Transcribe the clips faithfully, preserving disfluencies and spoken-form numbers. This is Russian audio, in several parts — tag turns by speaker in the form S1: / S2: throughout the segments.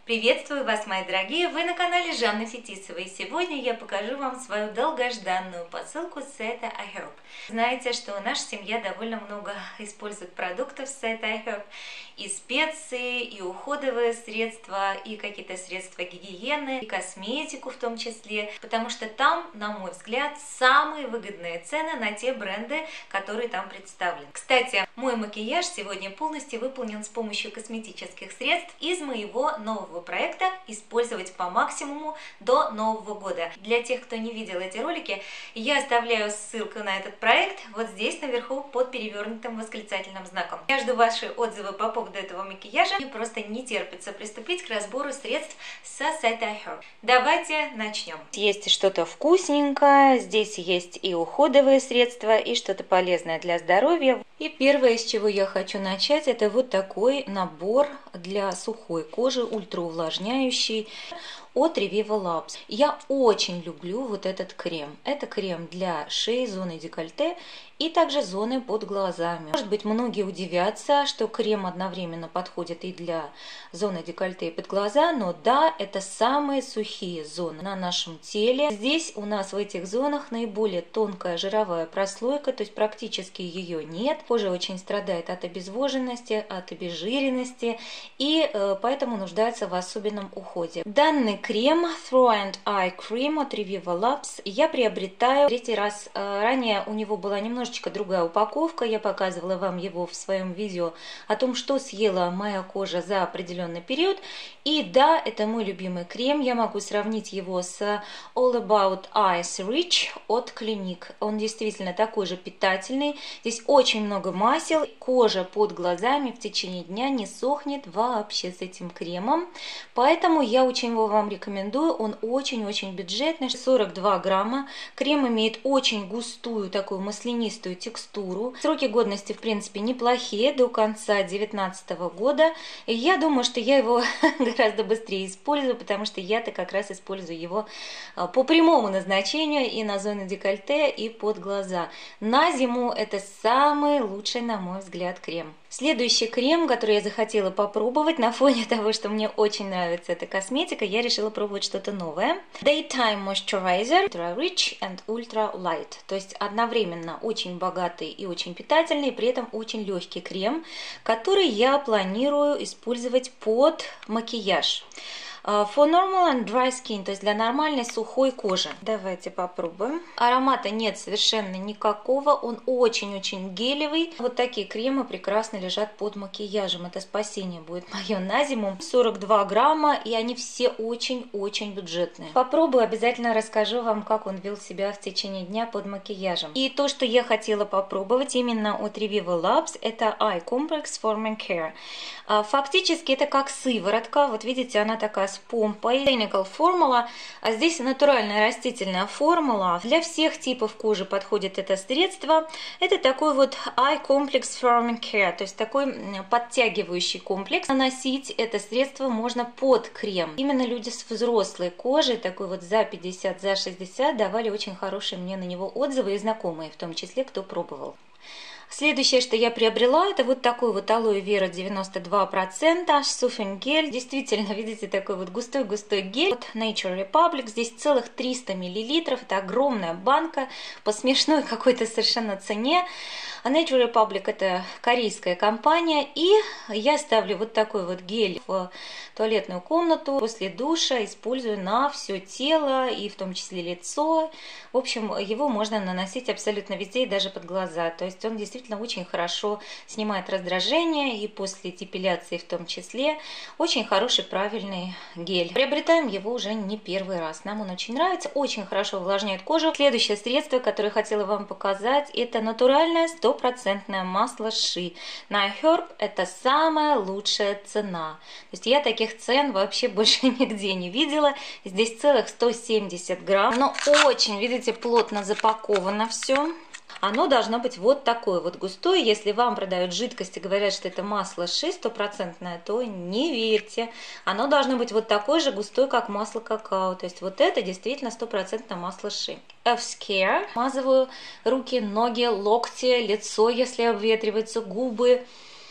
S1: Приветствую вас, мои дорогие! Вы на канале Жанны Фетисовой. Сегодня я покажу вам свою долгожданную посылку с сайта iHerb. Знаете, что наша семья довольно много использует продуктов с сайта iHerb. И специи, и уходовые средства, и какие-то средства гигиены, и косметику в том числе. Потому что там, на мой взгляд, самые выгодные цены на те бренды, которые там представлены. Кстати, мой макияж сегодня полностью выполнен с помощью косметических средств из моего нового проекта «Использовать по максимуму до Нового года». Для тех, кто не видел эти ролики, я оставляю ссылку на этот проект вот здесь наверху под перевернутым восклицательным знаком. Я жду ваши отзывы по поводу этого макияжа. Мне просто не терпится приступить к разбору средств со сайта iHerb. Давайте начнем. Есть что-то вкусненькое, здесь есть и уходовые средства, и что-то полезное для здоровья. И первое, с чего я хочу начать, это вот такой набор для сухой кожи, ультраувлажняющий, от Reviva Labs. Я очень люблю вот этот крем. Это крем для шеи, зоны декольте и также зоны под глазами. Может быть, многие удивятся, что крем одновременно подходит и для зоны декольте и под глаза, но да, это самые сухие зоны на нашем теле. Здесь у нас в этих зонах наиболее тонкая жировая прослойка, то есть практически ее нет. Кожа очень страдает от обезвоженности, от обезжиренности и э, поэтому нуждается в особенном уходе. Данный крем Throw and Eye Cream от Reviva Labs я приобретаю третий раз. Ранее у него была немножечко другая упаковка. Я показывала вам его в своем видео о том, что съела моя кожа за определенный период. И да, это мой любимый крем. Я могу сравнить его с All About Eyes Rich от Clinique. Он действительно такой же питательный. Здесь очень много масел. Кожа под глазами в течение дня не сохнет вообще с этим кремом. Поэтому я очень его вам рекомендую. Он очень-очень бюджетный. сорок два грамма. Крем имеет очень густую, такую маслянистую текстуру. Сроки годности, в принципе, неплохие, до конца две тысячи девятнадцатого года. И я думаю, что я его гораздо быстрее использую, потому что я-то как раз использую его по прямому назначению и на зону декольте, и под глаза. На зиму это самый лучший, на мой взгляд, крем. Следующий крем, который я захотела попробовать, на фоне того, что мне очень нравится эта косметика, я решила пробовать что-то новое. Daytime Moisturizer Ultra Rich and Ultra Light. То есть одновременно очень богатый и очень питательный, при этом очень легкий крем, который я планирую использовать под макияж. For normal and dry skin, то есть для нормальной сухой кожи. Давайте попробуем. Аромата нет совершенно никакого, он очень-очень гелевый. Вот такие кремы прекрасно лежат под макияжем. Это спасение будет мое на зиму. сорок два грамма, и они все очень-очень бюджетные. Попробую, обязательно расскажу вам, как он вел себя в течение дня под макияжем. И то, что я хотела попробовать именно от Reviva Labs, это Eye Complex Forming Care. Фактически это как сыворотка. Вот видите, она такая с помпой. Botanical формула. А здесь натуральная растительная формула. Для всех типов кожи подходит это средство. Это такой вот Eye Complex Forming Care, то есть такой подтягивающий комплекс. Наносить это средство можно под крем. Именно люди с взрослой кожей, такой вот за пятьдесят, за шестьдесят, давали очень хорошие мне на него отзывы, и знакомые в том числе, кто пробовал. Следующее, что я приобрела, это вот такой вот алоэ вера девяносто два процента, Soothing гель. Действительно, видите, такой вот густой-густой гель от Nature Republic. Здесь целых триста миллилитров. Это огромная банка по смешной какой-то совершенно цене. Nature Republic это корейская компания. И я ставлю вот такой вот гель в туалетную комнату. После душа использую на все тело и в том числе лицо. В общем, его можно наносить абсолютно везде и даже под глаза. То есть он действительно очень хорошо снимает раздражение, и после депиляции в том числе. Очень хороший, правильный гель. Приобретаем его уже не первый раз. Нам он очень нравится, очень хорошо увлажняет кожу. Следующее средство, которое хотела вам показать, это натуральное стопроцентное масло ши. На iHerb это самая лучшая цена. То есть я таких цен вообще больше нигде не видела. Здесь целых сто семьдесят грамм. Но очень, видите, плотно запаковано все. Оно должно быть вот такое вот густое. Если вам продают жидкость и говорят, что это масло ши стопроцентное, то не верьте. Оно должно быть вот такое же густое, как масло какао. То есть вот это действительно стопроцентное масло ши. F-Scare. Смазываю руки, ноги, локти, лицо, если обветриваются, губы.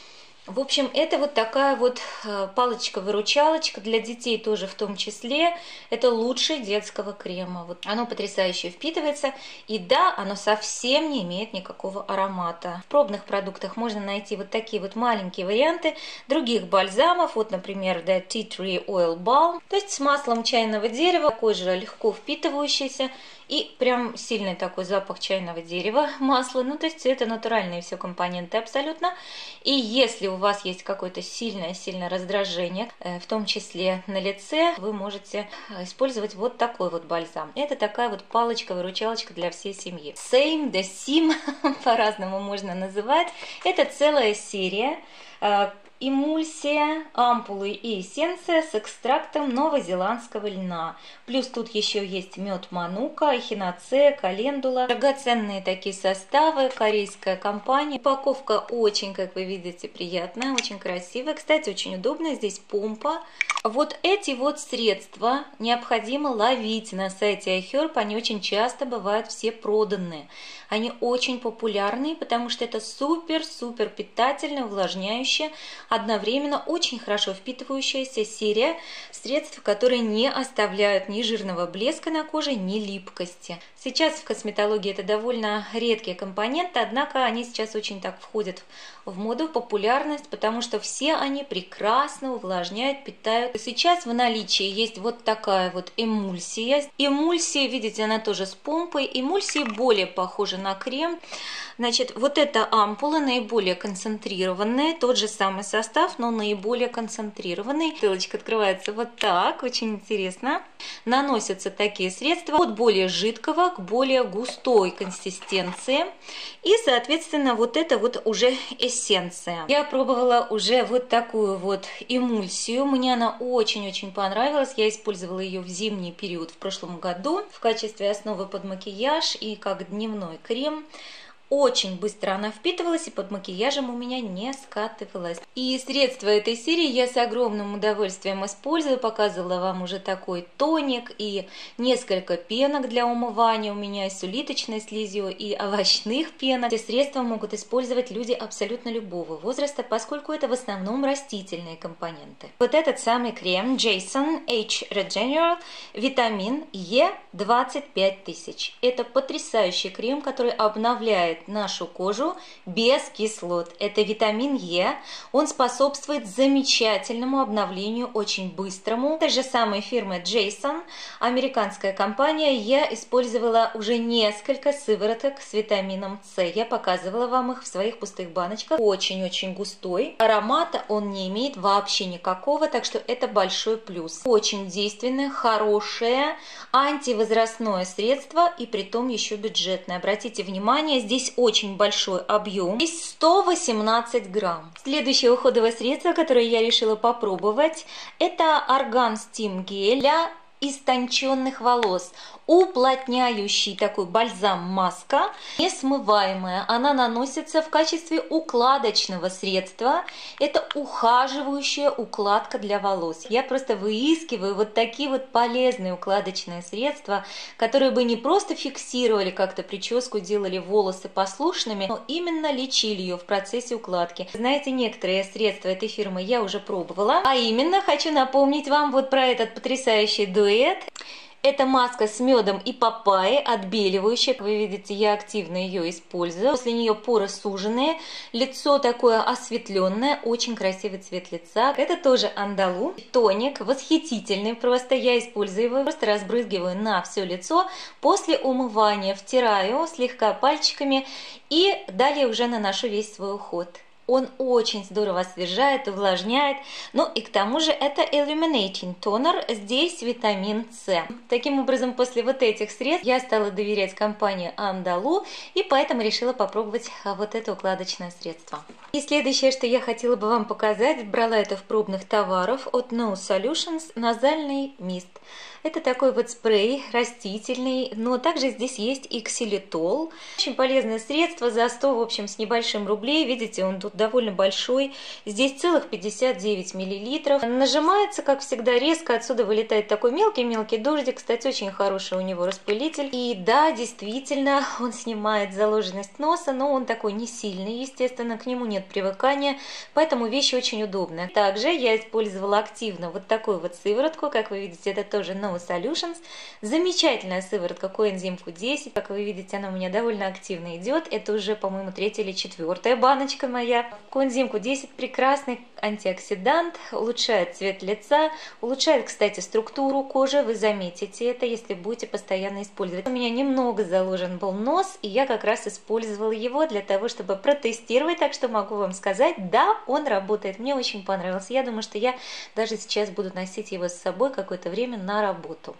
S1: В общем, это вот такая вот палочка-выручалочка для детей тоже в том числе. Это лучший детского крема. Вот оно потрясающе впитывается. И да, оно совсем не имеет никакого аромата. В пробных продуктах можно найти вот такие вот маленькие варианты других бальзамов. Вот, например, The Tea Tree Oil Balm. То есть с маслом чайного дерева. Такой же легко впитывающийся. И прям сильный такой запах чайного дерева, масла. Ну, то есть это натуральные все компоненты абсолютно. И если у вас есть какое-то сильное-сильное раздражение, в том числе на лице, вы можете использовать вот такой вот бальзам. Это такая вот палочка-выручалочка для всей семьи. Same, the Sim, по-разному можно называть. Это целая серия. Эмульсия, ампулы и эссенция с экстрактом новозеландского льна. Плюс тут еще есть мед манука, эхиноцея, календула. Драгоценные такие составы, корейская компания. Упаковка очень, как вы видите, приятная, очень красивая. Кстати, очень удобная. Здесь помпа. Вот эти вот средства необходимо ловить на сайте iHerb. Они очень часто бывают все проданные. Они очень популярны, потому что это супер-супер питательное, увлажняющее, одновременно очень хорошо впитывающаяся серия средств, которые не оставляют ни жирного блеска на коже, ни липкости. Сейчас в косметологии это довольно редкие компоненты, однако они сейчас очень так входят в моду, в популярность, потому что все они прекрасно увлажняют, питают. Сейчас в наличии есть вот такая вот эмульсия. Эмульсия, видите, она тоже с помпой. Эмульсия более похожа на крем. Значит, вот эта ампула наиболее концентрированная, тот же самый состав, но наиболее концентрированный. Бутылочка открывается вот так, очень интересно. Наносятся такие средства от более жидкого к более густой консистенции. И, соответственно, вот это вот уже эссенция. Я пробовала уже вот такую вот эмульсию. Мне она очень-очень понравилась. Я использовала ее в зимний период в прошлом году в качестве основы под макияж и как дневной крем. Очень быстро она впитывалась и под макияжем у меня не скатывалась. И средства этой серии я с огромным удовольствием использую. Показывала вам уже такой тоник и несколько пенок для умывания. У меня и с улиточной слизью, и овощных пенок. Эти средства могут использовать люди абсолютно любого возраста, поскольку это в основном растительные компоненты. Вот этот самый крем Jason H Regeneral витамин Е двадцать пять тысяч. Это потрясающий крем, который обновляет нашу кожу без кислот. Это витамин Е. Он способствует замечательному обновлению, очень быстрому. Той же самой фирмы Jason, американская компания. Я использовала уже несколько сывороток с витамином С. Я показывала вам их в своих пустых баночках. Очень-очень густой. Аромата он не имеет вообще никакого, так что это большой плюс. Очень действенное, хорошее, антивозрастное средство и притом еще бюджетное. Обратите внимание, здесь очень большой объем. Здесь сто восемнадцать грамм. Следующее уходовое средство, которое я решила попробовать, это Organ Steam Gel для истонченных волос. Уплотняющий такой бальзам-маска, несмываемая. Она наносится в качестве укладочного средства. Это ухаживающая укладка для волос. Я просто выискиваю вот такие вот полезные укладочные средства, которые бы не просто фиксировали как-то прическу, делали волосы послушными, но именно лечили ее в процессе укладки. Знаете, некоторые средства этой фирмы я уже пробовала. А именно, хочу напомнить вам вот про этот потрясающий дуэт. Это маска с медом и папайей, отбеливающая. Как вы видите, я активно ее использую. После нее поры суженные, лицо такое осветленное, очень красивый цвет лица. Это тоже андалу. Тоник восхитительный, просто я использую его, просто разбрызгиваю на все лицо. После умывания втираю слегка пальчиками и далее уже наношу весь свой уход. Он очень здорово освежает, увлажняет. Ну и к тому же это Illuminating Toner. Здесь витамин С. Таким образом, после вот этих средств я стала доверять компании Andalou. И поэтому решила попробовать вот это укладочное средство. И следующее, что я хотела бы вам показать. Брала это в пробных товаров от No Solutions. Назальный мист. Это такой вот спрей растительный, но также здесь есть и ксилитол. Очень полезное средство за сто, в общем, с небольшим рублей. Видите, он тут довольно большой. Здесь целых пятьдесят девять миллилитров. Нажимается, как всегда, резко. Отсюда вылетает такой мелкий-мелкий дождик. Кстати, очень хороший у него распылитель. И да, действительно, он снимает заложенность носа, но он такой не сильный, естественно, к нему нет привыкания, поэтому вещь очень удобная. Также я использовала активно вот такую вот сыворотку, как вы видите, это тоже No Solutions. Замечательная сыворотка Coenzym Q десять, как вы видите, она у меня довольно активно идет. Это уже, по-моему, третья или четвертая баночка моя. Coenzym Q десять прекрасный антиоксидант, улучшает цвет лица, улучшает, кстати, структуру кожи, вы заметите это, если будете постоянно использовать. У меня немного заложен был нос, и я как раз использовала его для того, чтобы протестировать, так что могу вам сказать, да, он работает, мне очень понравился. Я думаю, что я даже сейчас буду носить его с собой какое-то время на работу.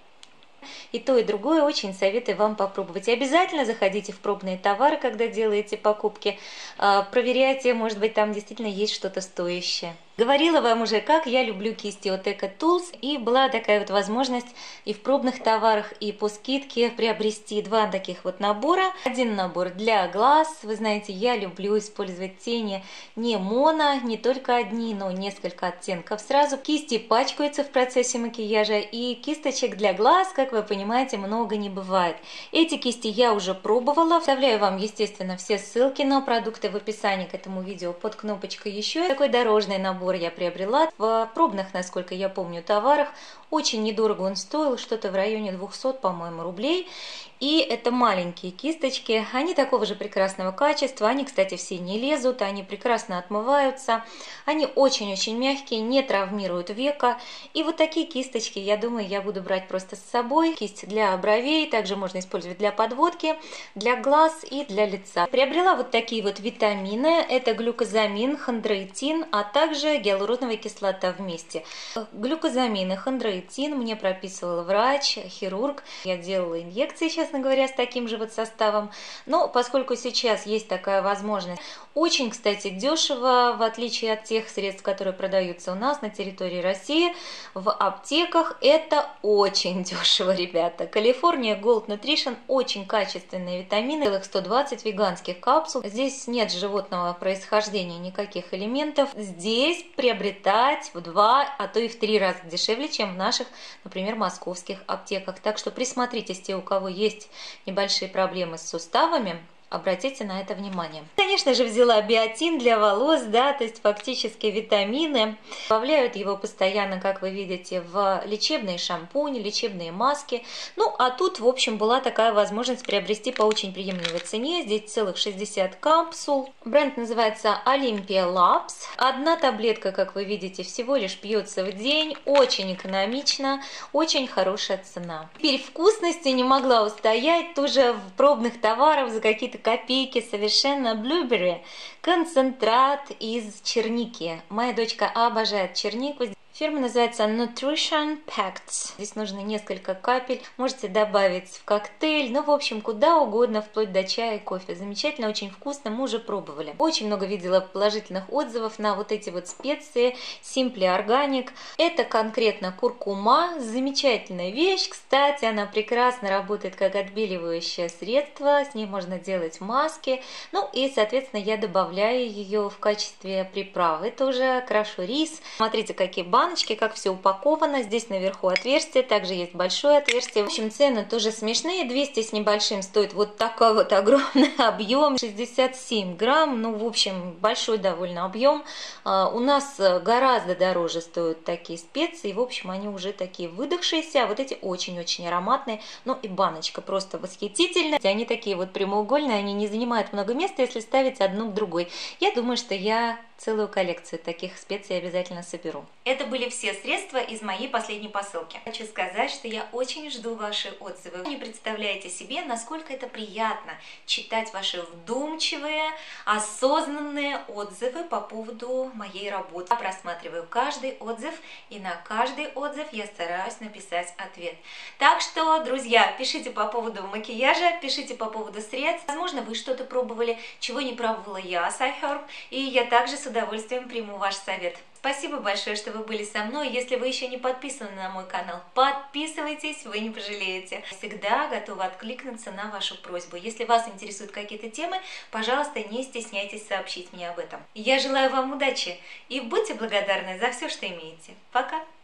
S1: И то, и другое очень советую вам попробовать. И обязательно заходите в пробные товары, когда делаете покупки. Проверяйте, может быть, там действительно есть что-то стоящее. Говорила вам уже, как я люблю кисти от EcoTools, и была такая вот возможность и в пробных товарах, и по скидке приобрести два таких вот набора. Один набор для глаз. Вы знаете, я люблю использовать тени не моно, не только одни, но несколько оттенков сразу. Кисти пачкаются в процессе макияжа, и кисточек для глаз, как вы понимаете, много не бывает. Эти кисти я уже пробовала. Вставляю вам, естественно, все ссылки на продукты в описании к этому видео под кнопочкой «Еще». Такой дорожный набор я приобрела в пробных, насколько я помню, товарах. Очень недорого он стоил, что-то в районе двухсот, по-моему, рублей. И это маленькие кисточки, они такого же прекрасного качества, они, кстати, все не лезут, они прекрасно отмываются, они очень-очень мягкие, не травмируют века. И вот такие кисточки, я думаю, я буду брать просто с собой. Кисть для бровей, также можно использовать для подводки, для глаз и для лица. Приобрела вот такие вот витамины, это глюкозамин, хондроитин, а также гиалуроновая кислота вместе. Глюкозамин и хондроитин мне прописывал врач, хирург, я делала инъекции сейчас, честно говоря, с таким же вот составом. Но поскольку сейчас есть такая возможность, очень, кстати, дешево, в отличие от тех средств, которые продаются у нас на территории России, в аптеках это очень дешево, ребята. California Gold Nutrition, очень качественные витамины, целых сто двадцать веганских капсул. Здесь нет животного происхождения никаких элементов. Здесь приобретать в два, а то и в три раза дешевле, чем в наших, например, московских аптеках. Так что присмотритесь, те, у кого есть небольшие проблемы с суставами, обратите на это внимание. Конечно же, взяла биотин для волос, да, то есть фактически витамины. Добавляют его постоянно, как вы видите, в лечебные шампуни, лечебные маски. Ну, а тут, в общем, была такая возможность приобрести по очень приемлемой цене. Здесь целых шестьдесят капсул. Бренд называется Olympia Labs. Одна таблетка, как вы видите, всего лишь пьется в день. Очень экономично, очень хорошая цена. Теперь вкусности не могла устоять. Тоже в пробных товарах за какие-то копейки совершенно Blueberry, концентрат из черники. Моя дочка обожает чернику. Фирма называется Nutrition Pacts. Здесь нужно несколько капель. Можете добавить в коктейль. Ну, в общем, куда угодно, вплоть до чая и кофе. Замечательно, очень вкусно. Мы уже пробовали. Очень много видела положительных отзывов на вот эти вот специи. Simply Organic. Это конкретно куркума. Замечательная вещь. Кстати, она прекрасно работает как отбеливающее средство. С ней можно делать маски. Ну, и, соответственно, я добавляю ее в качестве приправы. Тоже крошу рис. Смотрите, какие банки. Как все упаковано. Здесь наверху отверстие, также есть большое отверстие. В общем, цены тоже смешные. двести с небольшим стоит вот такой вот огромный объем. шестьдесят семь грамм. Ну, в общем, большой довольно объем. У нас гораздо дороже стоят такие специи. В общем, они уже такие выдохшиеся. А вот эти очень-очень ароматные. Ну и баночка просто восхитительная. Они такие вот прямоугольные. Они не занимают много места, если ставить одну к другой. Я думаю, что я целую коллекцию таких специй обязательно соберу. Это были все средства из моей последней посылки. Хочу сказать, что я очень жду ваши отзывы. Вы не представляете себе, насколько это приятно читать ваши вдумчивые, осознанные отзывы по поводу моей работы. Я просматриваю каждый отзыв, и на каждый отзыв я стараюсь написать ответ. Так что, друзья, пишите по поводу макияжа, пишите по поводу средств. Возможно, вы что-то пробовали, чего не пробовала я с iHerb, и я также с удовольствием приму ваш совет. Спасибо большое, что вы были со мной. Если вы еще не подписаны на мой канал, подписывайтесь, вы не пожалеете. Всегда готова откликнуться на вашу просьбу. Если вас интересуют какие-то темы, пожалуйста, не стесняйтесь сообщить мне об этом. Я желаю вам удачи и будьте благодарны за все, что имеете. Пока!